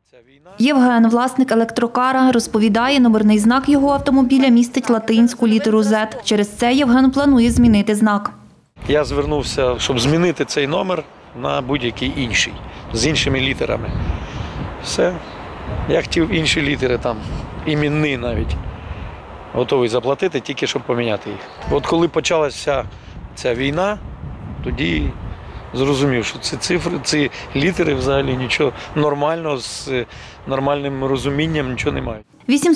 Євген, власник електрокара, розповідає, номерний знак його автомобіля містить латинську літеру «Z». Через це Євген планує змінити знак. Я звернувся, щоб змінити цей номер на будь-який інший, з іншими літерами. Все. Я хотів інші літери, там, іменні навіть. Готовий заплатити, тільки щоб поміняти їх. От коли почалася ця війна, тоді зрозумів, що ці цифри, ці літери взагалі нічого нормального, з нормальним розумінням нічого не мають.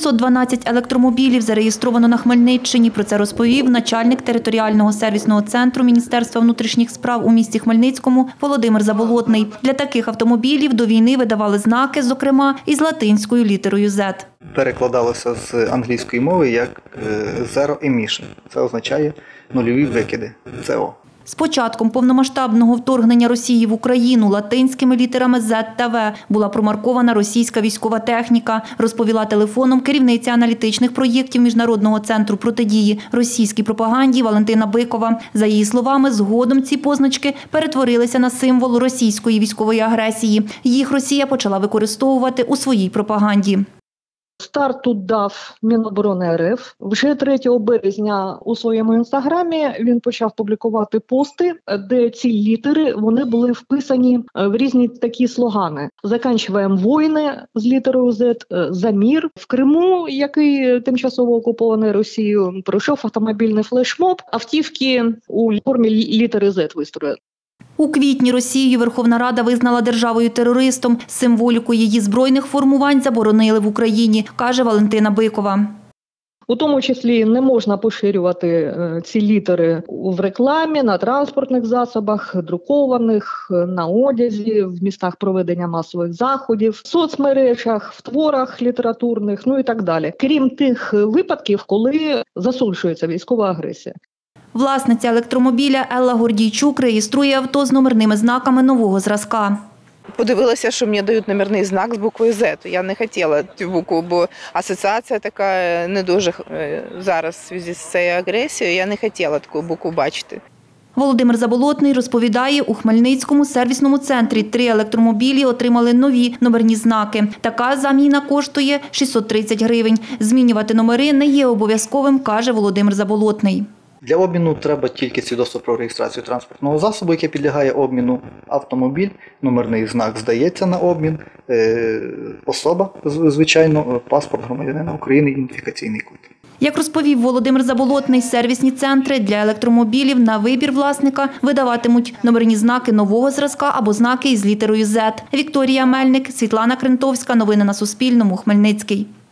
812 електромобілів зареєстровано на Хмельниччині. Про це розповів начальник територіального сервісного центру Міністерства внутрішніх справ у місті Хмельницькому Володимир Заболотний. Для таких автомобілів до війни видавали знаки, зокрема, із латинською літерою «Z». Перекладалося з англійської мови як «zero emission». Це означає нульові викиди – СО. З початком повномасштабного вторгнення Росії в Україну латинськими літерами «Z» та «V» була промаркована російська військова техніка, розповіла телефоном керівниця аналітичних проєктів Міжнародного центру протидії російській пропаганді Валентина Бикова. За її словами, згодом ці позначки перетворилися на символ російської військової агресії. Їх Росія почала використовувати у своїй пропаганді. Старт тут дав Міноборони РФ. Вже 3 березня у своєму інстаграмі він почав публікувати пости, де ці літери вони були вписані в різні такі слогани. «Заканчуємо війни» з літерою «Z», «За мир». В Криму, який тимчасово окупований Росією, пройшов автомобільний флешмоб, автівки у формі літери «Z» вистроїли. У квітні Росію Верховна Рада визнала державою-терористом. Символіку її збройних формувань заборонили в Україні, каже Валентина Бикова. У тому числі не можна поширювати ці літери в рекламі, на транспортних засобах, друкованих, на одязі, в містах проведення масових заходів, в соцмережах, в творах літературних, і так далі. Крім тих випадків, коли засуджується військова агресія. Власниця електромобіля Елла Гордійчук реєструє авто з номерними знаками нового зразка. Подивилася, що мені дають номерний знак з буквою «Z». Я не хотіла цю букву, бо асоціація така не дуже зараз в зв'язку з цією агресією. Я не хотіла таку букву бачити. Володимир Заболотний розповідає, у Хмельницькому сервісному центрі 3 електромобілі отримали нові номерні знаки. Така заміна коштує 630 гривень. Змінювати номери не є обов'язковим, каже Володимир Заболотний. Для обміну треба тільки свідоцтво про реєстрацію транспортного засобу, яке підлягає обміну, автомобіль, номерний знак здається на обмін, особа, звичайно, паспорт громадянина України, ідентифікаційний код. Як розповів Володимир Заболотний, сервісні центри для електромобілів на вибір власника видаватимуть номерні знаки нового зразка або знаки із літерою «Z». Вікторія Мельник, Світлана Крентовська. Новини на Суспільному. Хмельницький.